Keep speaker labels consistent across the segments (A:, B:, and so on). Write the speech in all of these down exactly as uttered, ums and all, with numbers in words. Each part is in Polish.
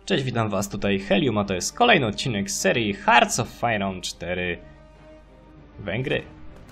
A: Cześć, witam was, tutaj Helium, a to jest kolejny odcinek z serii Hearts of Iron cztery Węgry.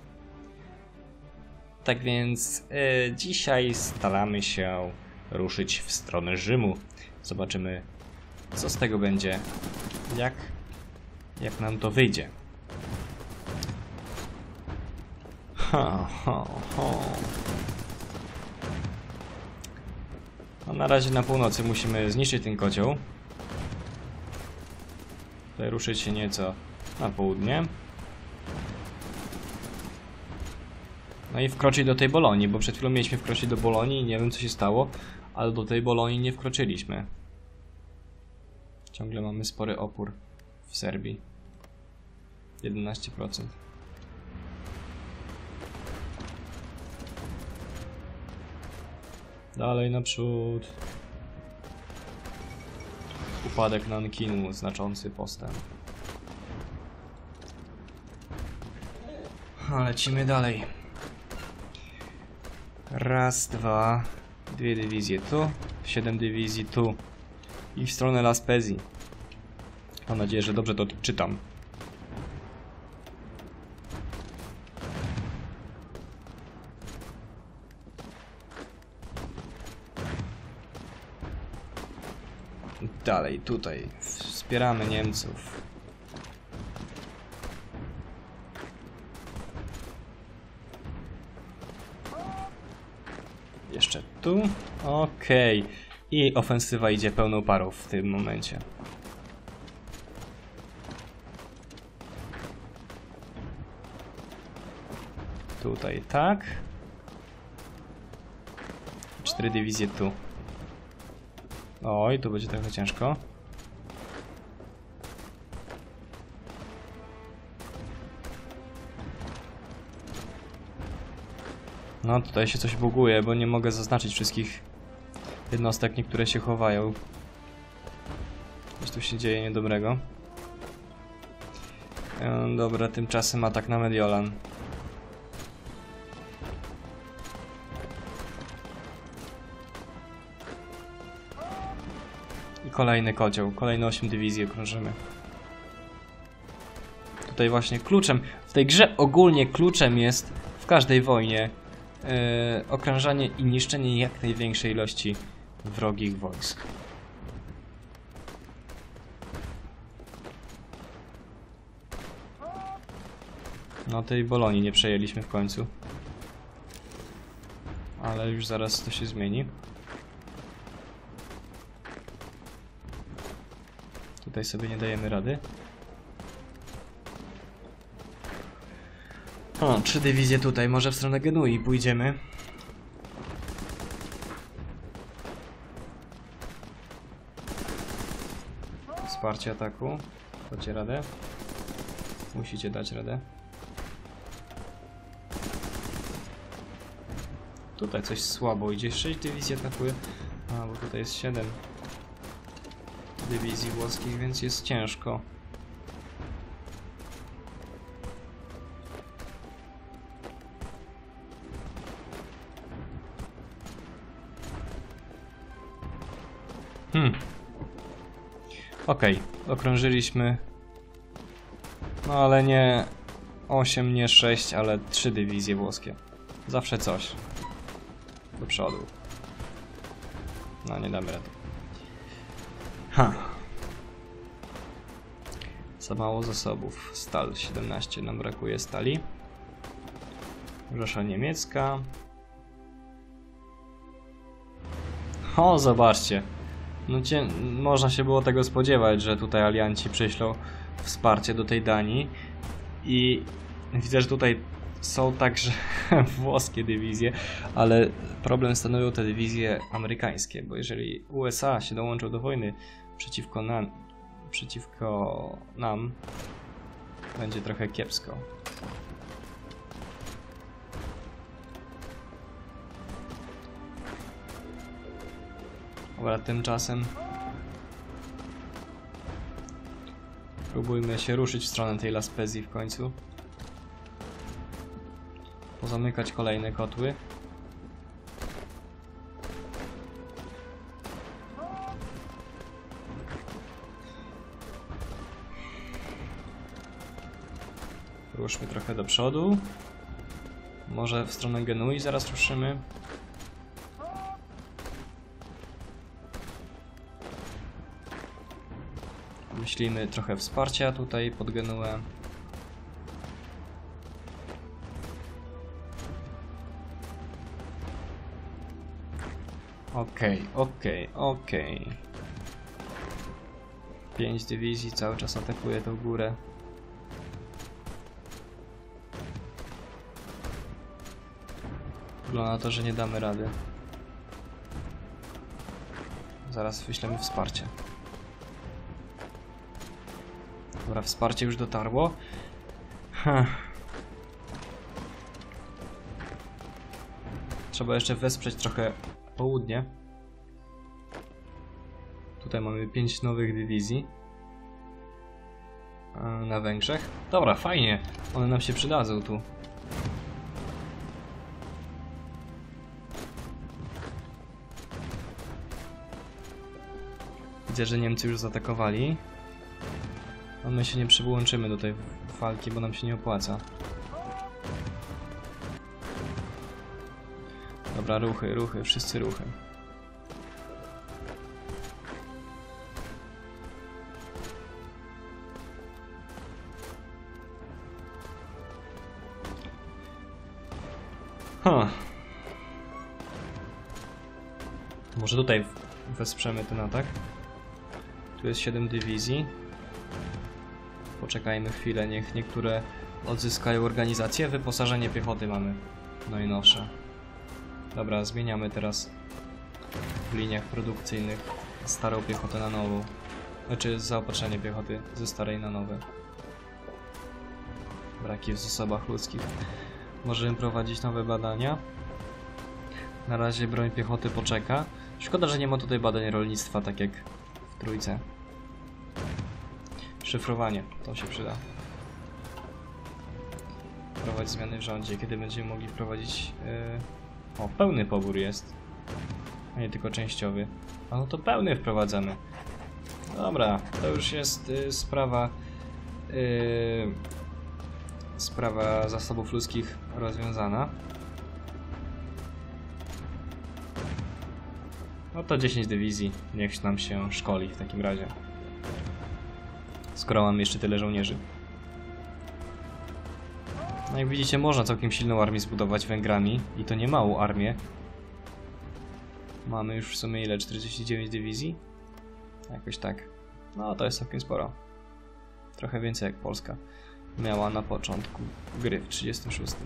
A: Tak więc e, dzisiaj staramy się ruszyć w stronę Rzymu. Zobaczymy, co z tego będzie, jak, jak nam to wyjdzie. Ha, ha, ha. No, na razie na północy musimy zniszczyć ten kocioł. Tutaj ruszyć się nieco na południe. No i wkroczyć do tej Bolonii, bo przed chwilą mieliśmy wkroczyć do Bolonii i nie wiem co się stało, ale do tej Bolonii nie wkroczyliśmy. Ciągle mamy spory opór w Serbii. jedenaście procent. Dalej naprzód. Upadek Nankinu, znaczący postęp. A lecimy dalej. Raz, dwa, dwie dywizje tu, siedem dywizji tu i w stronę La Spezia. Mam nadzieję, że dobrze to czytam. Dalej, tutaj wspieramy Niemców. Jeszcze tu. Okej. Okay. I ofensywa idzie pełną parą w tym momencie. Tutaj tak. Cztery dywizje tu. Oj, tu będzie trochę ciężko. No tutaj się coś buguje, bo nie mogę zaznaczyć wszystkich jednostek, niektóre się chowają. Coś tu się dzieje niedobrego. E, dobra, tymczasem atak na Mediolan. I kolejny kocioł, kolejne osiem dywizji okrążymy. Tutaj właśnie kluczem, w tej grze ogólnie kluczem jest w każdej wojnie yy, okrążanie i niszczenie jak największej ilości wrogich wojsk. No tej Bolonii nie przejęliśmy w końcu. Ale już zaraz to się zmieni. Tutaj sobie nie dajemy rady. O, trzy dywizje tutaj, może w stronę Genui pójdziemy. Wsparcie ataku. Dacie radę? Musicie dać radę. Tutaj coś słabo idzie. sześć dywizji atakuje. A, bo tutaj jest siedem dywizji włoskich, więc jest ciężko. Hmm. Okej, okay. Okrążyliśmy. No ale nie osiem, nie sześć, ale trzy dywizje włoskie. Zawsze coś. Do przodu. No nie damy rady. Ha. Za mało zasobów. Stal siedemnaście, nam brakuje stali. Rzesza niemiecka. O, zobaczcie. No cię, można się było tego spodziewać, że tutaj alianci przyślą wsparcie do tej Danii. I widzę, że tutaj są także włoskie dywizje, ale problem stanowią te dywizje amerykańskie, bo jeżeli U S A się dołączą do wojny przeciwko nam, przeciwko nam, będzie trochę kiepsko. Dobra, tymczasem próbujmy się ruszyć w stronę tej La Spezia w końcu. Pozamykać kolejne kotły. Ruszmy trochę do przodu. Może w stronę Genui zaraz ruszymy. Myślimy trochę wsparcia tutaj pod Genuę. Okej, okej, okej. Pięć dywizji cały czas atakuje tą górę. Wygląda na to, że nie damy rady. Zaraz wyślemy wsparcie. Dobra, wsparcie już dotarło. Huh. Trzeba jeszcze wesprzeć trochę południe. Tutaj mamy pięć nowych dywizji na Węgrzech. Dobra, fajnie. One nam się przydadzą tu. Widzę, że Niemcy już zaatakowali. A my się nie przyłączymy do tej walki, bo nam się nie opłaca. Dobra, ruchy, ruchy, wszyscy ruchy. Huh. Może tutaj wesprzemy ten atak. Tu jest siedem dywizji. Poczekajmy chwilę, niech niektóre odzyskają organizację. Wyposażenie piechoty mamy najnowsze. Dobra, zmieniamy teraz w liniach produkcyjnych starą piechotę na nową. Znaczy zaopatrzenie piechoty ze starej na nowe. Braki w zasobach ludzkich. Możemy prowadzić nowe badania. Na razie broń piechoty poczeka. Szkoda, że nie ma tutaj badań rolnictwa, tak jak w trójce. Szyfrowanie, to się przyda. Wprowadź zmiany w rządzie, kiedy będziemy mogli wprowadzić... Yy... O, pełny pobór jest. A nie tylko częściowy. A no to pełny wprowadzamy. Dobra, to już jest yy, sprawa... Yy... Sprawa zasobów ludzkich rozwiązana. No to dziesięć dywizji, niech nam się szkoli w takim razie. Skoro mam jeszcze tyle żołnierzy. No jak widzicie, można całkiem silną armię zbudować Węgrami. I to nie małą armię. Mamy już w sumie ile? czterdzieści dziewięć dywizji? Jakoś tak. No to jest całkiem sporo. Trochę więcej jak Polska miała na początku gry w trzydziestym szóstym.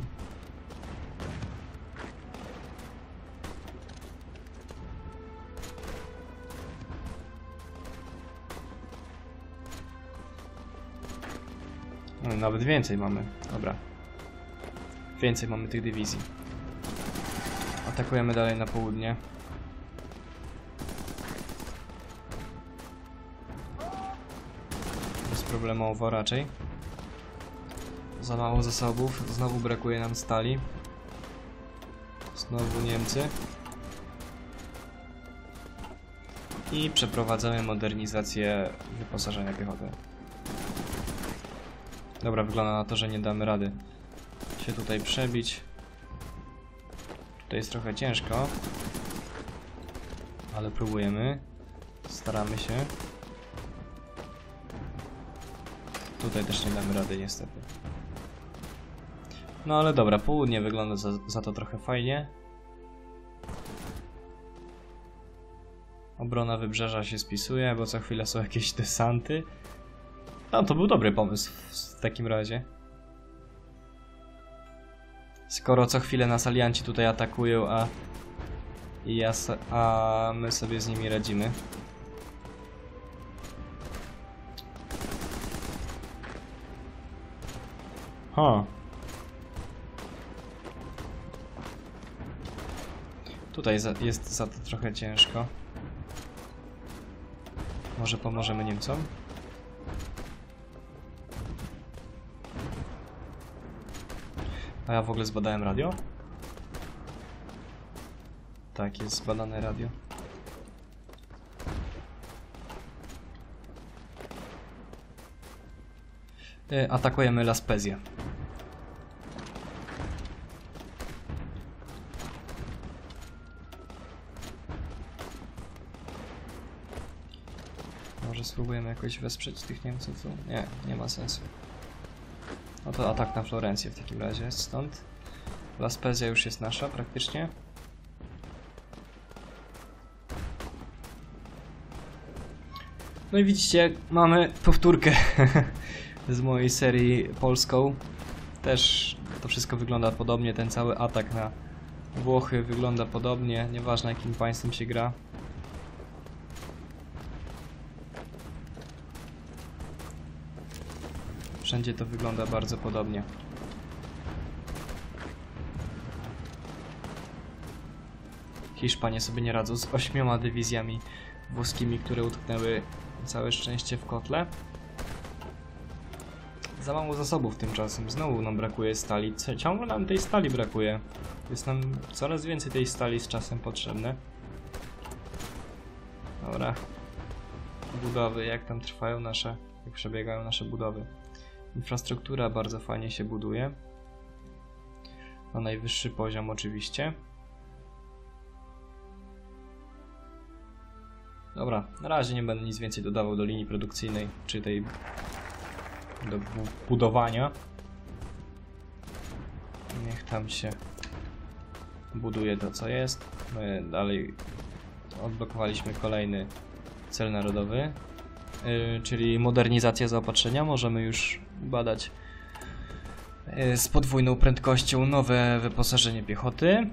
A: No, nawet więcej mamy. Dobra. Więcej mamy tych dywizji. Atakujemy dalej na południe. Bezproblemowo raczej. Za mało zasobów. Znowu brakuje nam stali. Znowu Niemcy. I przeprowadzamy modernizację wyposażenia piechoty. Dobra, wygląda na to, że nie damy rady się tutaj przebić. Tutaj jest trochę ciężko. Ale próbujemy. Staramy się. Tutaj też nie damy rady niestety. No ale dobra, południe wygląda za, za to trochę fajnie. Obrona wybrzeża się spisuje, bo co chwilę są jakieś desanty. No to był dobry pomysł w takim razie. Skoro co chwilę nas alianci tutaj atakują, a, i ja, a my sobie z nimi radzimy. Ha. Tutaj za, jest za to trochę ciężko. Może pomożemy Niemcom? A ja w ogóle zbadałem radio? Tak, jest zbadane radio. Yy, atakujemy La Spezia. Może spróbujemy jakoś wesprzeć tych Niemców tu? Nie, nie ma sensu. No to atak na Florencję w takim razie stąd. La Spezia już jest nasza praktycznie. No i widzicie, mamy powtórkę z mojej serii polską. Też to wszystko wygląda podobnie, ten cały atak na Włochy wygląda podobnie, nieważne jakim państwem się gra. Wszędzie to wygląda bardzo podobnie. Hiszpanie sobie nie radzą z ośmioma dywizjami włoskimi, które utknęły całe szczęście w kotle. Za mało zasobów tymczasem. Znowu nam brakuje stali. Ciągle nam tej stali brakuje. Jest nam coraz więcej tej stali z czasem potrzebne. Dobra. Budowy, jak tam trwają nasze, jak przebiegają nasze budowy. Infrastruktura bardzo fajnie się buduje. Na najwyższy poziom oczywiście. Dobra, na razie nie będę nic więcej dodawał do linii produkcyjnej, czy tej do budowania. Niech tam się buduje to, co jest. My dalej odblokowaliśmy kolejny cel narodowy, yy, czyli modernizacja zaopatrzenia. Możemy już badać yy, z podwójną prędkością nowe wyposażenie piechoty.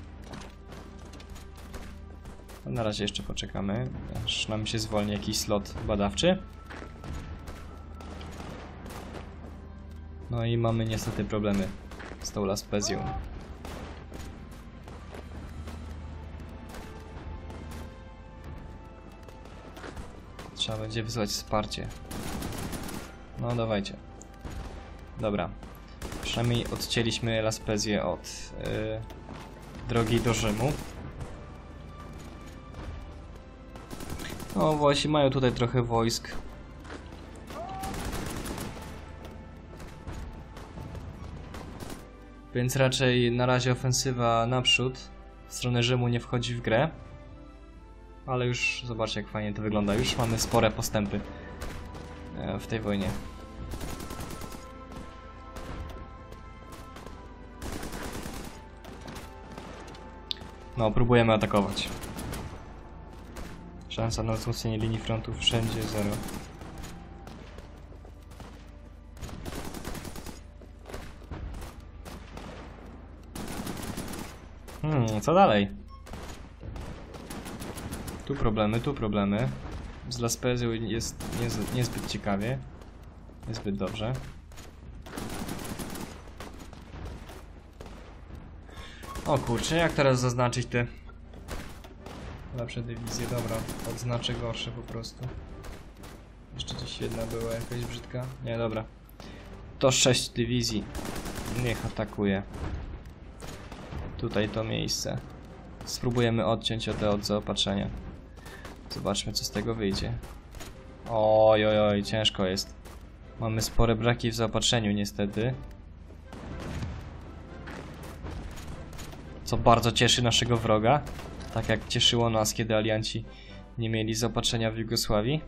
A: Na razie jeszcze poczekamy, aż nam się zwolni jakiś slot badawczy. No i mamy niestety problemy z tą La Spezią. Trzeba będzie wysłać wsparcie. No dawajcie. Dobra. Przynajmniej odcięliśmy La Spezię od yy, drogi do Rzymu. No właśnie, mają tutaj trochę wojsk. Więc raczej na razie ofensywa naprzód w stronę Rzymu nie wchodzi w grę. Ale już zobaczcie, jak fajnie to wygląda. Już mamy spore postępy w tej wojnie. No, próbujemy atakować. Szansa na wzmocnienie linii frontu wszędzie zero. Hmm, co dalej? Tu problemy, tu problemy. Z La Spezią jest niezbyt, niezbyt ciekawie. Niezbyt dobrze. O kurczę, jak teraz zaznaczyć te lepsze dywizje? Dobra, odznaczę gorsze po prostu. Jeszcze gdzieś jedna była jakaś brzydka. Nie, dobra. To sześć dywizji. Niech atakuje. Tutaj to miejsce. Spróbujemy odciąć te od zaopatrzenia. Zobaczmy, co z tego wyjdzie. Oj, oj, oj, ciężko jest. Mamy spore braki w zaopatrzeniu niestety. Co bardzo cieszy naszego wroga. Tak jak cieszyło nas, kiedy alianci nie mieli zaopatrzenia w Jugosławii.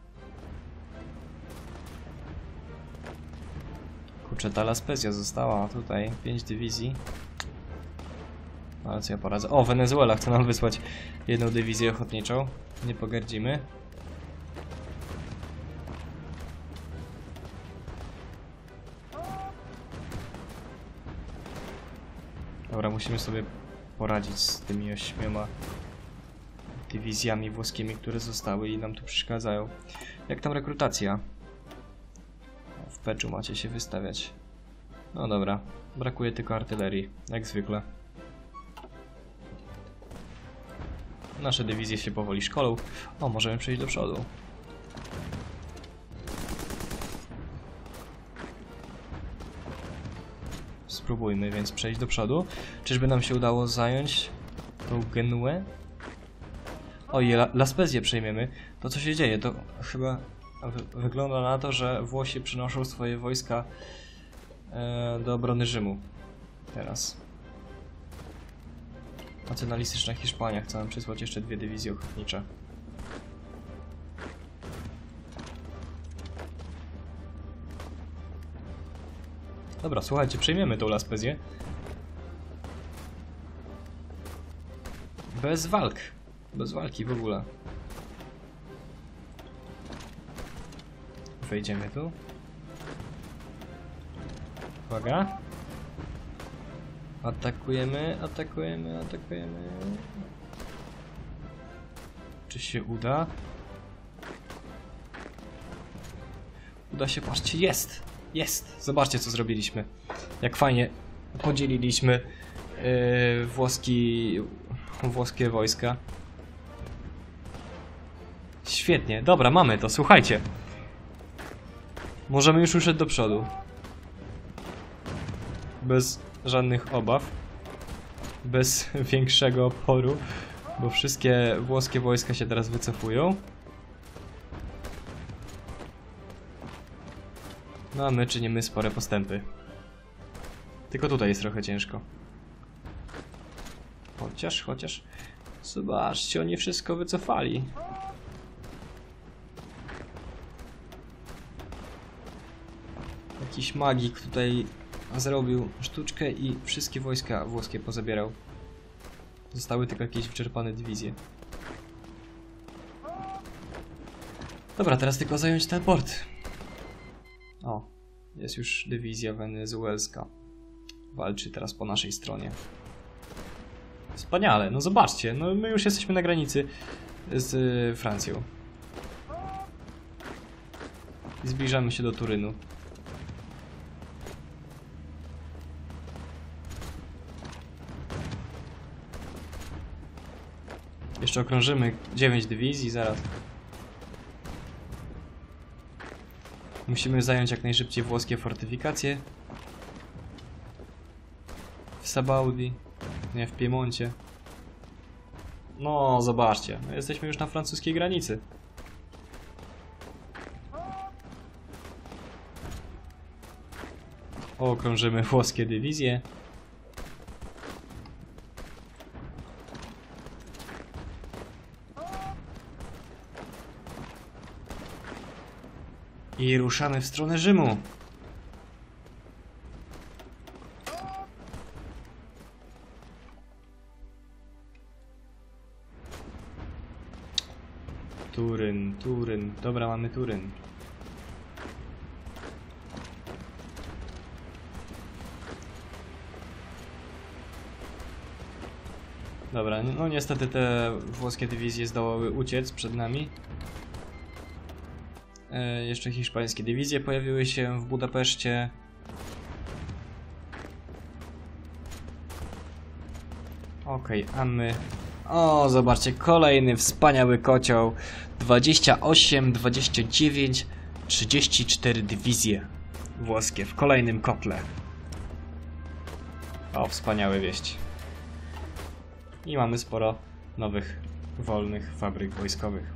A: Kurczę, ta La Spezia została tutaj. pięć dywizji. Ale co ja poradzę? O, Wenezuela chce nam wysłać jedną dywizję ochotniczą. Nie pogardzimy. Dobra, musimy sobie poradzić z tymi ośmioma dywizjami włoskimi, które zostały i nam tu przeszkadzają. Jak tam rekrutacja? W Peczu macie się wystawiać. No dobra, brakuje tylko artylerii, jak zwykle. Nasze dywizje się powoli szkolą. O, możemy przejść do przodu. Spróbujmy więc przejść do przodu. Czyżby nam się udało zająć tą Genuę? Oj, La, La Spezię przejmiemy. To co się dzieje? To chyba wy wygląda na to, że Włosi przynoszą swoje wojska e, do obrony Rzymu. Teraz. Nacjonalistyczna Hiszpania chce nam przysłać jeszcze dwie dywizje ochotnicze. Dobra, słuchajcie, przejmiemy tą Laspezję. Bez walk. Bez walki w ogóle. Wejdziemy tu. Uwaga. Atakujemy, atakujemy, atakujemy. Czy się uda? Uda się, patrzcie, jest! Jest! Zobaczcie, co zrobiliśmy. Jak fajnie podzieliliśmy yy, włoski, włoskie wojska. Świetnie, dobra, mamy to, słuchajcie. Możemy już ruszyć do przodu. Bez żadnych obaw. Bez większego oporu. Bo wszystkie włoskie wojska się teraz wycofują. No a my czynimy spore postępy. Tylko tutaj jest trochę ciężko. Chociaż, chociaż... Zobaczcie, oni wszystko wycofali. Jakiś magik tutaj zrobił sztuczkę i wszystkie wojska włoskie pozabierał. Zostały tylko jakieś wyczerpane dywizje. Dobra, teraz tylko zająć ten port. O, jest już dywizja wenezuelska. Walczy teraz po naszej stronie. Wspaniale, no zobaczcie, no my już jesteśmy na granicy z Francją. I zbliżamy się do Turynu. Jeszcze okrążymy dziewięć dywizji zaraz. Musimy zająć jak najszybciej włoskie fortyfikacje. W Sabaudi, nie, w Piemoncie. No, zobaczcie, my jesteśmy już na francuskiej granicy. Okrążymy włoskie dywizje. I ruszamy w stronę Rzymu. Turyn, Turyn. Dobra, mamy Turyn. Dobra, no niestety te włoskie dywizje zdołały uciec przed nami. E, jeszcze hiszpańskie dywizje pojawiły się w Budapeszcie. Okej, okay, a my... O, zobaczcie, kolejny wspaniały kocioł. dwadzieścia osiem, dwadzieścia dziewięć, trzydzieści cztery dywizje włoskie w kolejnym kotle. O, wspaniałe wieści. I mamy sporo nowych, wolnych fabryk wojskowych.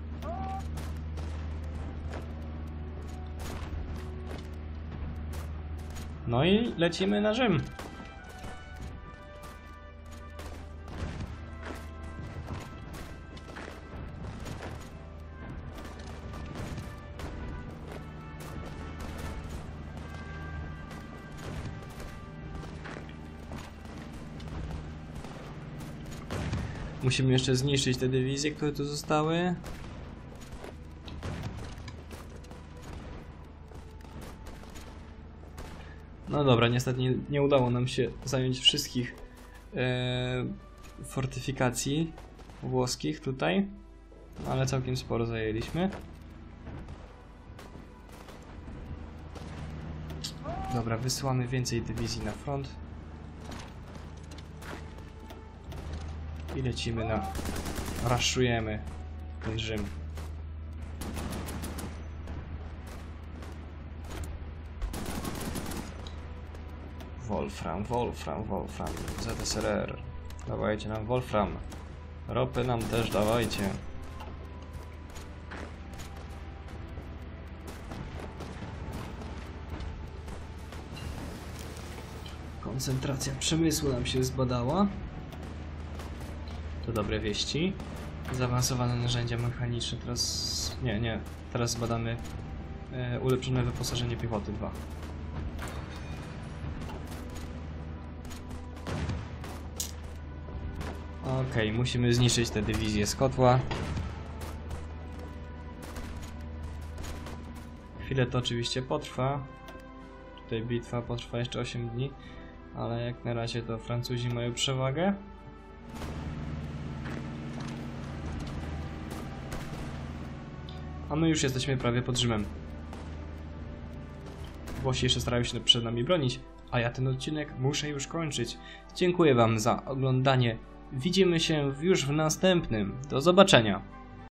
A: No i lecimy na Rzym. Musimy jeszcze zniszczyć te dywizje, które tu zostały. No dobra, niestety nie, nie udało nam się zająć wszystkich e, fortyfikacji włoskich tutaj, ale całkiem sporo zajęliśmy. Dobra, wysyłamy więcej dywizji na front. I lecimy na... raszujemy ten Rzym. Wolfram, Wolfram, Wolfram, Z S R R. Dawajcie nam Wolfram. Ropy nam też dawajcie. Koncentracja przemysłu nam się zbadała. To dobre wieści. Zaawansowane narzędzia mechaniczne. Teraz... Nie, nie. Teraz zbadamy e, ulepszone wyposażenie piechoty dwa. Okej, okay, musimy zniszczyć tę dywizję z kotła. Chwilę to oczywiście potrwa. Tutaj bitwa potrwa jeszcze osiem dni, ale jak na razie to Francuzi mają przewagę. A my już jesteśmy prawie pod Rzymem. Włosi jeszcze starają się przed nami bronić, a ja ten odcinek muszę już kończyć. Dziękuję wam za oglądanie. Widzimy się już w następnym. Do zobaczenia.